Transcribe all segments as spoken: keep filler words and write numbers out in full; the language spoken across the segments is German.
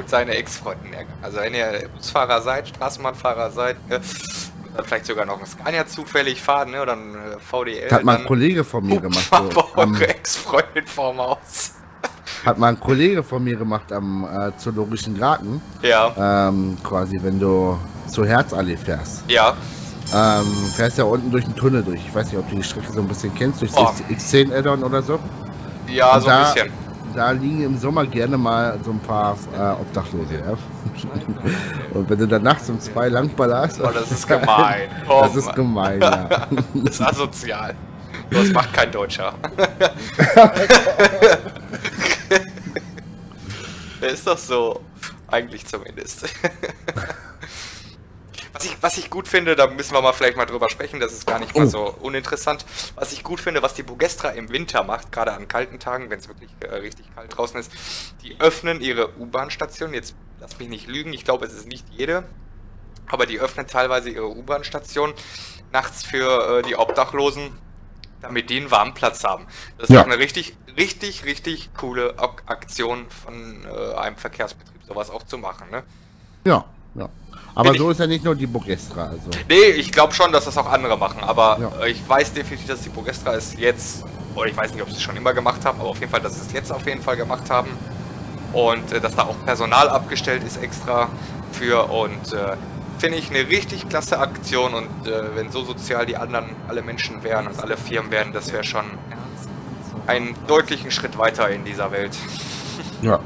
mit seinen Ex-Freunden ärgern. Also wenn ihr Busfahrer seid, Straßenbahnfahrer seid, ne, und dann vielleicht sogar noch ein Scania zufällig fahren, ne, oder ein äh, V D L. Das hat mal ein Kollege von mir gemacht. So, eure am, Ex-Freundin vorm Haus. Hat mal ein Kollege von mir gemacht am äh, Zoologischen Garten. Ja. Ähm, quasi, wenn du zur Herzallee fährst. Ja. Ähm, fährst ja unten durch den Tunnel durch. Ich weiß nicht, ob du die Strecke so ein bisschen kennst, durch Oh. X zehn Add-on oder so. Ja, Und so da, ein bisschen. Da liegen im Sommer gerne mal so ein paar äh, Obdachlose. Ja? Und wenn du dann nachts um zwei langballerst. Oh, das ist gemein. Oh, das ist gemein, ja. Das ist asozial. Das macht kein Deutscher. Der ist doch so. Eigentlich zumindest. Was ich, was ich gut finde, da müssen wir mal vielleicht mal drüber sprechen, das ist gar nicht mal Oh. so uninteressant. Was ich gut finde, was die Bugestra im Winter macht, gerade an kalten Tagen, wenn es wirklich äh, richtig kalt draußen ist, die öffnen ihre U-Bahn-Station. Jetzt lass mich nicht lügen, ich glaube, es ist nicht jede, aber die öffnen teilweise ihre U-Bahn-Station nachts für äh, die Obdachlosen, damit die einen warmen Platz haben. Das ist Ja. auch eine richtig, richtig, richtig coole Ak Aktion von äh, einem Verkehrsbetrieb, sowas auch zu machen, ne? Ja, ja. Aber Bin so ich- ist ja nicht nur die Bugestra. Also. Nee, ich glaube schon, dass das auch andere machen, aber Ja. äh, ich weiß definitiv, dass die Bugestra es jetzt, oder ich weiß nicht, ob sie es schon immer gemacht haben, aber auf jeden Fall, dass sie es jetzt auf jeden Fall gemacht haben und äh, dass da auch Personal abgestellt ist extra für und äh, finde ich eine richtig klasse Aktion und äh, wenn so sozial die anderen alle Menschen wären und alle Firmen wären, das wäre schon einen deutlichen Schritt weiter in dieser Welt. Ja.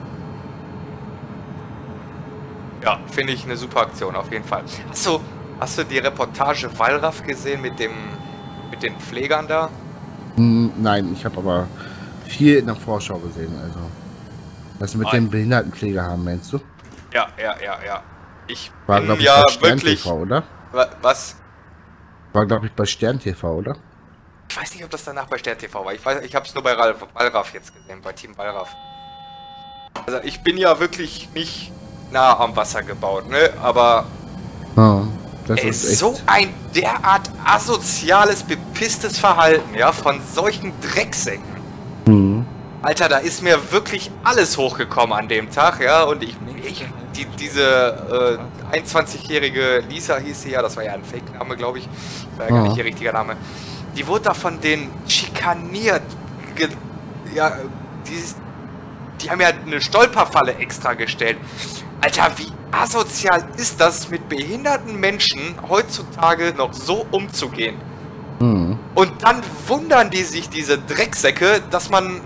Ja, finde ich eine super Aktion auf jeden Fall. Hast du, hast du die Reportage Wallraff gesehen mit dem mit den Pflegern da? Hm, nein, ich habe aber viel in der Vorschau gesehen. Also, was sie mit Ah. dem Behindertenpfleger haben, meinst du? Ja, ja, ja, ja. Ich War, bin glaube ich, ja bei Stern wirklich. T V, oder? Wa- Was? War, glaube ich, bei Stern T V, oder? Ich weiß nicht, ob das danach bei Stern T V war. Ich weiß, ich habe es nur bei Ralf, Wallraff jetzt gesehen, bei Team Wallraff. Also ich bin ja wirklich nicht nah am Wasser gebaut, ne? Aber Ja, das ey, ist echt. so ein derart asoziales, bepisstes Verhalten, ja, von solchen Drecksäcken. Hm. Alter, da ist mir wirklich alles hochgekommen an dem Tag, ja, und ich, ich die, diese äh, einundzwanzigjährige Lisa hieß sie ja, das war ja ein Fake-Name, glaube ich, war ja gar Ja. nicht ihr richtiger Name, die wurde da von denen schikaniert, ge ja, die, die haben ja eine Stolperfalle extra gestellt. Alter, wie asozial ist das, mit behinderten Menschen heutzutage noch so umzugehen? Hm. Und dann wundern die sich, diese Drecksäcke, dass man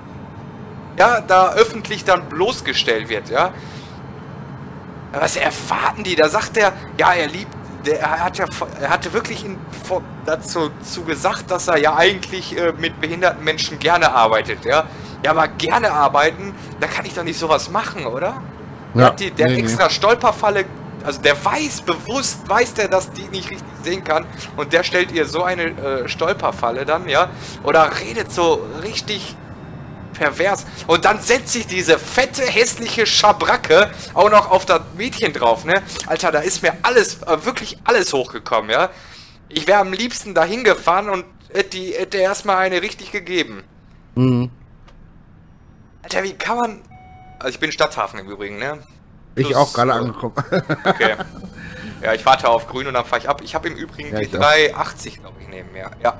ja da öffentlich dann bloßgestellt wird, ja. Was erwarten die? Da sagt er, ja, er liebt, der, er, hat ja, er hatte wirklich in, vor, dazu zu gesagt, dass er ja eigentlich äh, mit behinderten Menschen gerne arbeitet, ja. Ja, aber gerne arbeiten, da kann ich doch nicht sowas machen, oder? Der Ja, hat die, der nee, nee. extra Stolperfalle, also der weiß, bewusst weiß der, dass die nicht richtig sehen kann und der stellt ihr so eine äh, Stolperfalle dann, ja, oder redet so richtig pervers und dann setzt sich diese fette, hässliche Schabracke auch noch auf das Mädchen drauf, ne, Alter, da ist mir alles, äh, wirklich alles hochgekommen, ja, ich wäre am liebsten dahin gefahren und hätte die, hätte erstmal eine richtig gegeben. Hm. Alter, wie kann man, also ich bin Stadthafen im Übrigen, ne. Ich Plus, auch gerade äh, angekommen. Okay. Ja, ich warte auf grün und dann fahre ich ab. Ich habe im Übrigen Ja, die ich auch. drei achtzig, glaube ich, neben mir. Ja.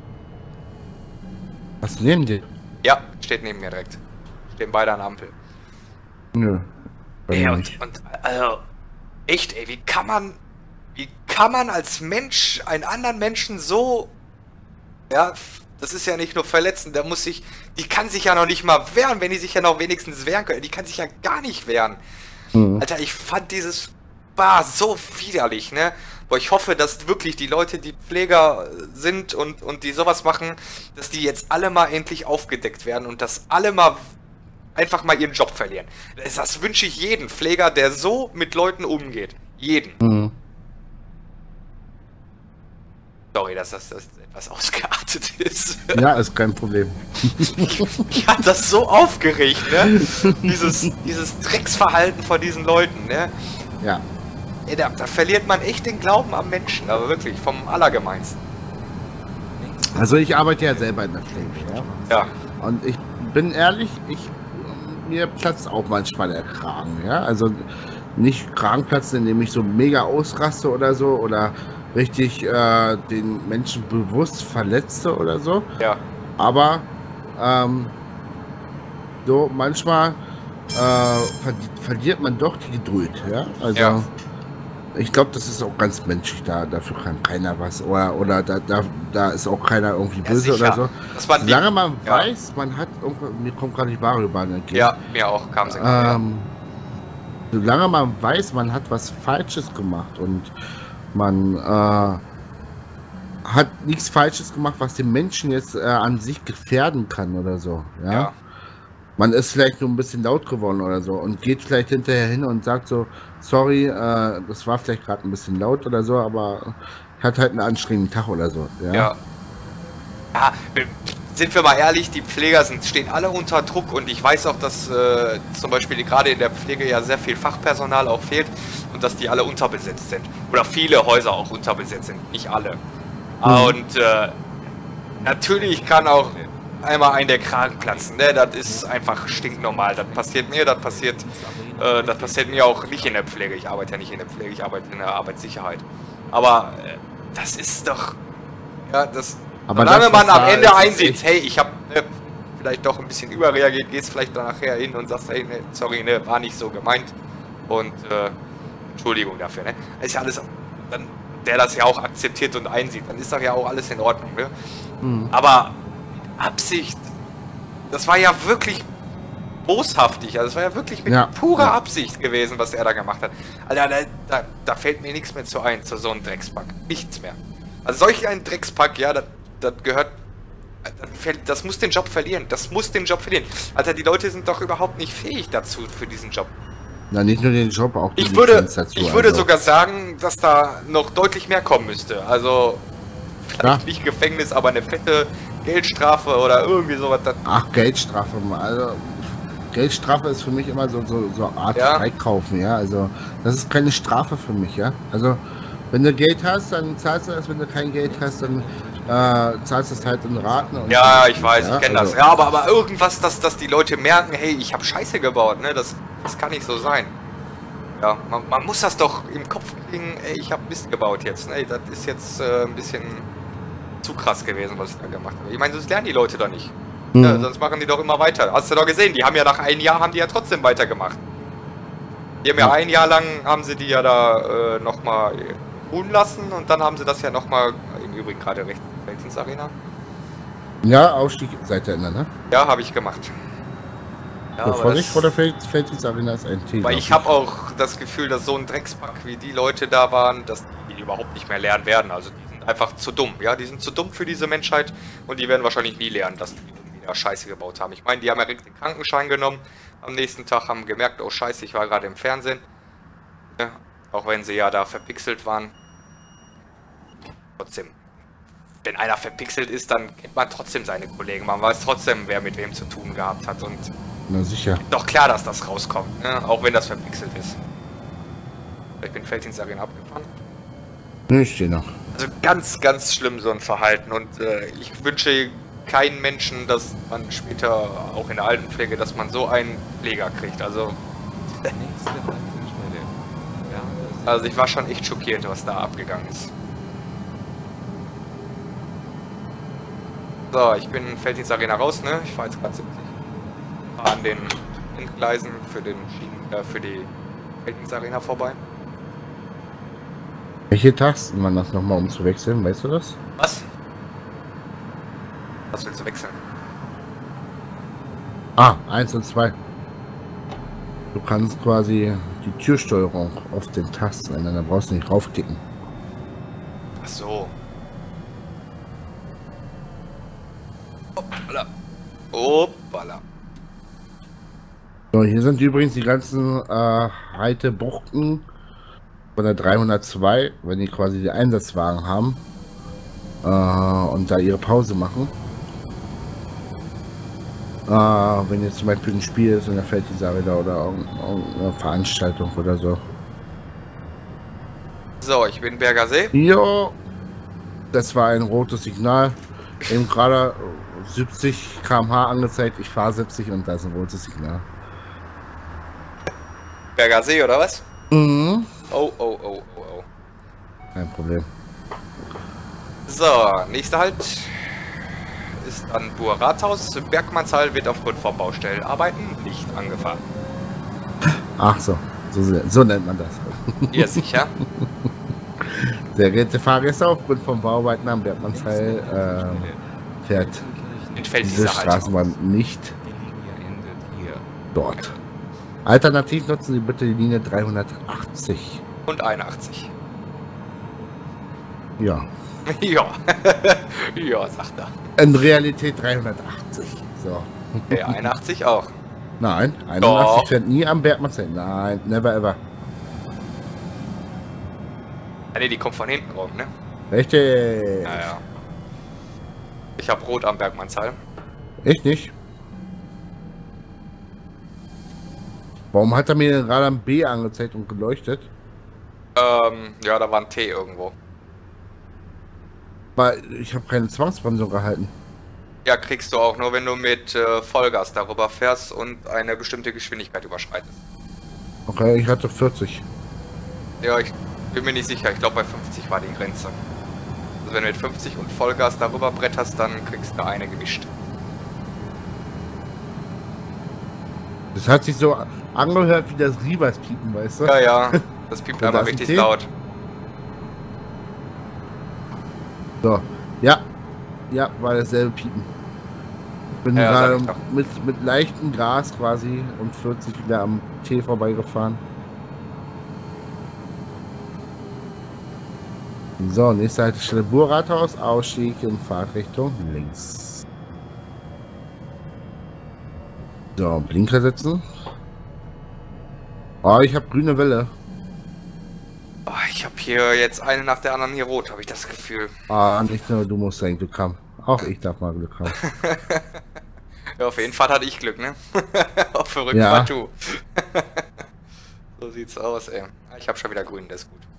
Was nehmen die? Ja, steht neben mir direkt. Stehen beide an der Ampel. Nö. bei Ey, mir und, nicht. und also, echt, ey, wie kann man, wie kann man als Mensch einen anderen Menschen so, ja, das ist ja nicht nur verletzen, der muss sich, die kann sich ja noch nicht mal wehren, wenn die sich ja noch wenigstens wehren können. Die kann sich ja gar nicht wehren. Hm. Alter, ich fand dieses Bar so widerlich, ne? Boah, ich hoffe, dass wirklich die Leute, die Pfleger sind und, und die sowas machen, dass die jetzt alle mal endlich aufgedeckt werden und dass alle mal einfach mal ihren Job verlieren. Das, das wünsche ich jedem Pfleger, der so mit Leuten umgeht. Jeden. Hm. Sorry, dass das, das etwas ausgeartet ist. Ja, ist kein Problem. Mich hat das so aufgeregt, ne? Dieses, dieses Drecksverhalten von diesen Leuten, ne? Ja. Ey, da, da verliert man echt den Glauben am Menschen, aber wirklich, vom Allergemeinsten. Also ich arbeite ja selber in der Pflege, ja. Ja. Und ich bin ehrlich, ich mir platzt auch manchmal der Kragen, ja. Also nicht Kragenplatzen, indem ich so mega ausraste oder so oder richtig äh, den Menschen bewusst verletze oder so. Ja. Aber ähm, so manchmal äh, verli verliert man doch die Geduld, ja. Also Ja. ich glaube, das ist auch ganz menschlich, da dafür kann keiner was oder oder da, da, da ist auch keiner irgendwie Ja, böse sicher. oder so. Das waren die- Solange man Ja. weiß, man hat irgendwo- mir kommt gerade die Variobahn entgegen. Ja, mir auch kam sie gerade. Ähm, solange man weiß, man hat was Falsches gemacht und man äh, hat nichts Falsches gemacht, was den Menschen jetzt äh, an sich gefährden kann oder so. Ja? Ja. Man ist vielleicht nur ein bisschen laut geworden oder so und geht vielleicht hinterher hin und sagt so, sorry, äh, das war vielleicht gerade ein bisschen laut oder so, aber hat halt einen anstrengenden Tag oder so. Ja. Ja. Ja, wir- sind wir mal ehrlich, die Pfleger sind, stehen alle unter Druck und ich weiß auch, dass äh, zum Beispiel gerade in der Pflege ja sehr viel Fachpersonal auch fehlt und dass die alle unterbesetzt sind. Oder viele Häuser auch unterbesetzt sind, nicht alle. Mhm. Und äh, natürlich kann auch einmal ein der Kragen platzen, ne? Das ist einfach stinknormal. Das passiert mir, das passiert, äh, das passiert mir auch nicht in der Pflege. Ich arbeite ja nicht in der Pflege, ich arbeite in der Arbeitssicherheit. Aber äh, das ist doch, ja, das, Aber solange das, man was am da Ende ist, ist einsieht, echt- hey, ich habe ne, vielleicht doch ein bisschen überreagiert, gehst vielleicht dann nachher hin und sagst, hey, ne, sorry, ne, war nicht so gemeint und äh, Entschuldigung dafür, ne? Ist ja alles, dann, der das ja auch akzeptiert und einsieht, dann ist doch ja auch alles in Ordnung, ne? Mhm. Aber Absicht, das war ja wirklich boshaftig, also das war ja wirklich mit Ja, purer ja. Absicht gewesen, was er da gemacht hat. Alter, da, da, da fällt mir nichts mehr zu ein, zu so einem Dreckspack. Nichts mehr. Also solch ein Dreckspack, ja, das, das gehört, das, fällt- das muss den Job verlieren, das muss den Job verlieren. Alter, die Leute sind doch überhaupt nicht fähig dazu, für diesen Job. Na, nicht nur den Job, auch die Ich würde, Lizenz dazu, ich würde also. sogar sagen, dass da noch deutlich mehr kommen müsste. Also, vielleicht Ja. nicht Gefängnis, aber eine fette Geldstrafe oder irgendwie sowas. Das, Ach, Geldstrafe. Also, Geldstrafe ist für mich immer so, so, so eine Art Ja. Freikaufen, ja. Also, das ist keine Strafe für mich, ja. Also, wenn du Geld hast, dann zahlst du das. Wenn du kein Geld hast, dann äh, zahlst du es halt in Raten. Und ja, ich weiß, ja, ich kenne also, das. Ja, aber, aber irgendwas, dass, dass die Leute merken, hey, ich habe Scheiße gebaut, ne? Das, das kann nicht so sein. Ja, man, man muss das doch im Kopf kriegen, ey, ich habe Mist gebaut jetzt. Ne? Das ist jetzt äh, ein bisschen zu krass gewesen, was ich da gemacht habe. Ich meine, sonst lernen die Leute doch nicht. Mhm. Ja, sonst machen die doch immer weiter. Hast du doch gesehen, die haben ja nach einem Jahr, haben die ja trotzdem weitergemacht. Die haben ja, Ja. ein Jahr lang, haben sie die ja da äh, nochmal ruhen lassen und dann haben sie das ja nochmal, im Übrigen gerade rechts, Feldins Arena. Ja, Ausstieg Seite ändern, ne? Ja, habe ich gemacht. Ja, So, aber Vorsicht, das- vor der Feld- Felddienst Arena ist ein T. Weil glaub ich habe auch das Gefühl, dass so ein Dreckspack wie die Leute da waren, dass die überhaupt nicht mehr lernen werden. Also die sind einfach zu dumm. Ja, die sind zu dumm für diese Menschheit und die werden wahrscheinlich nie lernen, dass die irgendwie da Scheiße gebaut haben. Ich meine, die haben ja direkt den Krankenschein genommen. Am nächsten Tag haben gemerkt, oh Scheiße, ich war gerade im Fernsehen. Ja, auch wenn sie ja da verpixelt waren. Trotzdem. Wenn einer verpixelt ist, dann kennt man trotzdem seine Kollegen. Man weiß trotzdem, wer mit wem zu tun gehabt hat. Und Na sicher. doch klar, dass das rauskommt, ne? Auch wenn das verpixelt ist. Ich bin Felddienst Arena abgefahren. Ne, ich stehe noch. Also ganz, ganz schlimm so ein Verhalten und äh, ich wünsche keinen Menschen, dass man später auch in der Altenpflege, dass man so einen Pfleger kriegt. Also, Nächste Haltestelle. Ja, also ich war schon echt schockiert, was da abgegangen ist. So, ich bin Felddienst Arena raus, ne? Ich fahre jetzt gerade siebzig. Fahre an den Entgleisen für den Schienen, äh, für die Felddienst Arena vorbei. Welche Tasten man das nochmal, um zu wechseln? Weißt du das? Was? Was willst du wechseln? Ah, eins und zwei. Du kannst quasi die Türsteuerung auf den Tasten ändern, da brauchst du nicht raufklicken. Ach so. Hoppala. Hoppala. So, hier sind übrigens die ganzen äh, Haltebuchten von der dreihundertzwei, wenn die quasi die Einsatzwagen haben äh, und da ihre Pause machen. Äh, wenn jetzt zum Beispiel ein Spiel ist und da fällt die Sache da oder irgend- irgendeine Veranstaltung oder so. So, ich bin Bergersee. Jo, das war ein rotes Signal. Eben gerade siebzig Kilometer pro Stunde angezeigt. Ich fahre siebzig und da ist ein rotes Signal. Berger See, oder was? Mhm. Oh, oh, oh, oh, oh. Kein Problem. So, nächster Halt ist dann Buer Rathaus. Bergmannshall wird aufgrund von Baustellenarbeiten nicht angefahren. Ach so, so, so nennt man das. Ihr sicher? Sehr geehrte Fahrgäste, aufgrund von Bauarbeiten am Bergmannshall äh, fährt Entfällt diese diese Haltung. Straßenbahn nicht Die Linie endet hier. dort. Alternativ nutzen Sie bitte die Linie dreihundertachtzig. Und einundachtzig. Ja. Ja. Ja, sagt er. In Realität dreihundertachtzig. So. Okay, einundachtzig auch. Nein, einundachtzig Doch. fährt nie am Bergmannshall. Nein, never ever. Ah, nee, die kommt von hinten rum, ne? Richtig. Naja. Ich hab Rot am Bergmannshall. Ich nicht. Warum hat er mir den Radar B angezeigt und geleuchtet? Ähm, ja, da war ein T irgendwo. Weil ich habe keine Zwangsbremsung gehalten. Ja, kriegst du auch nur, wenn du mit äh, Vollgas darüber fährst und eine bestimmte Geschwindigkeit überschreitest. Okay, ich hatte vierzig. Ja, ich bin mir nicht sicher. Ich glaube, bei fünfzig war die Grenze. Also wenn du mit fünfzig und Vollgas darüber bretterst, dann kriegst du eine gewischt. Das hat sich so angehört wie das Rivers-Piepen, weißt du? Ja, ja. Das piept Und einmal da ist ein richtig T. laut. So, ja. Ja, war dasselbe Piepen. Bin Ja, sag gerade ich doch. mit, mit leichtem Gas quasi und vierzig wieder am T vorbeigefahren. So, nächste Haltestelle Buer-Rathaus, Ausstieg in Fahrtrichtung links. So, Blinker setzen. Oh, ich habe grüne Welle. Oh, ich habe hier jetzt eine nach der anderen hier rot, habe ich das Gefühl. Ah, nicht nur du musst dein Glück haben. Auch ich darf mal Glück haben. Ja, auf jeden Fall hatte ich Glück, ne? Auf verrückt Ja. war du. So sieht's aus, ey. Ich habe schon wieder grün, das ist gut.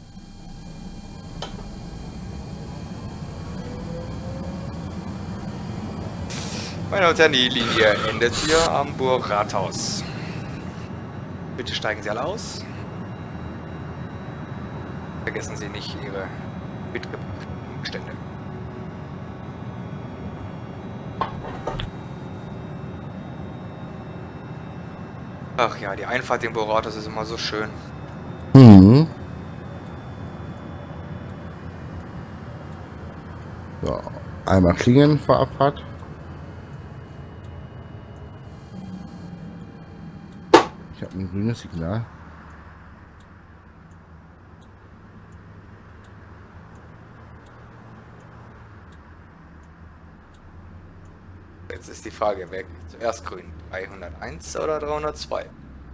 Meine Damen und Herren, die Linie endet hier am Buer-Rathaus. Bitte steigen Sie alle aus. Vergessen Sie nicht Ihre mitgebrachten Gegenstände. Ach ja, die Einfahrt in Buer-Rathaus ist immer so schön. Mhm. So, einmal klingen vor Abfahrt. Ich habe ein grünes Signal. Jetzt ist die Frage, wer kriegt zuerst grün? dreihunderteins oder dreihundertzwei?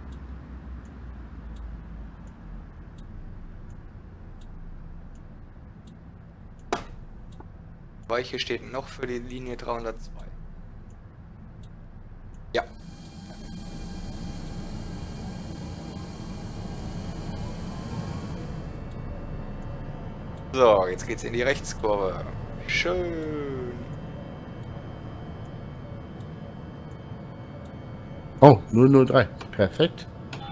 Weiche steht noch für die Linie dreihundertzwei. Ja. So, jetzt geht's in die Rechtskurve. Schön. Oh, null null drei. Perfekt.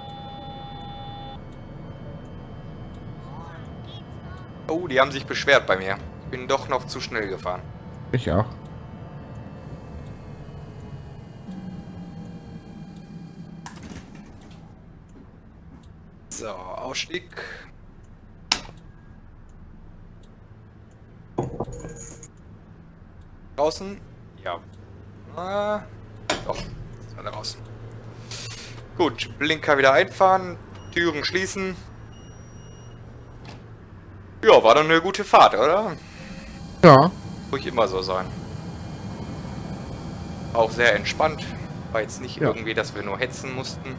Oh, die haben sich beschwert bei mir. Ich bin doch noch zu schnell gefahren. Ich auch. So, Ausstieg. Draußen? Ja. Ah, doch, ist alle raus. Gut, Blinker wieder einfahren, Türen schließen. Ja, war doch eine gute Fahrt, oder? Ja. Ruhig immer so sein. Auch sehr entspannt. War jetzt nicht Ja. irgendwie, dass wir nur hetzen mussten.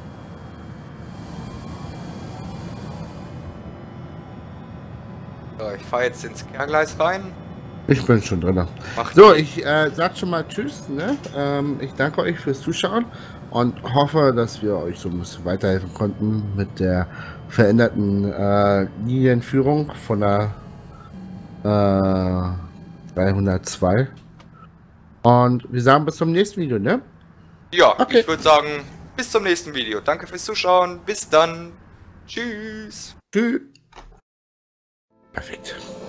So, ich fahre jetzt ins Kehrgleis rein. Ich bin schon drin. Mach So, die- ich äh, sag schon mal Tschüss. Ne? Ähm, ich danke euch fürs Zuschauen und hoffe, dass wir euch so ein bisschen weiterhelfen konnten mit der veränderten äh, Linienführung von der äh, dreihundertzwei. Und wir sagen bis zum nächsten Video, ne? Ja, Okay. ich würde sagen, bis bis zum nächsten Video. Danke fürs Zuschauen. Bis dann. Tschüss. Tschüss. Perfekt.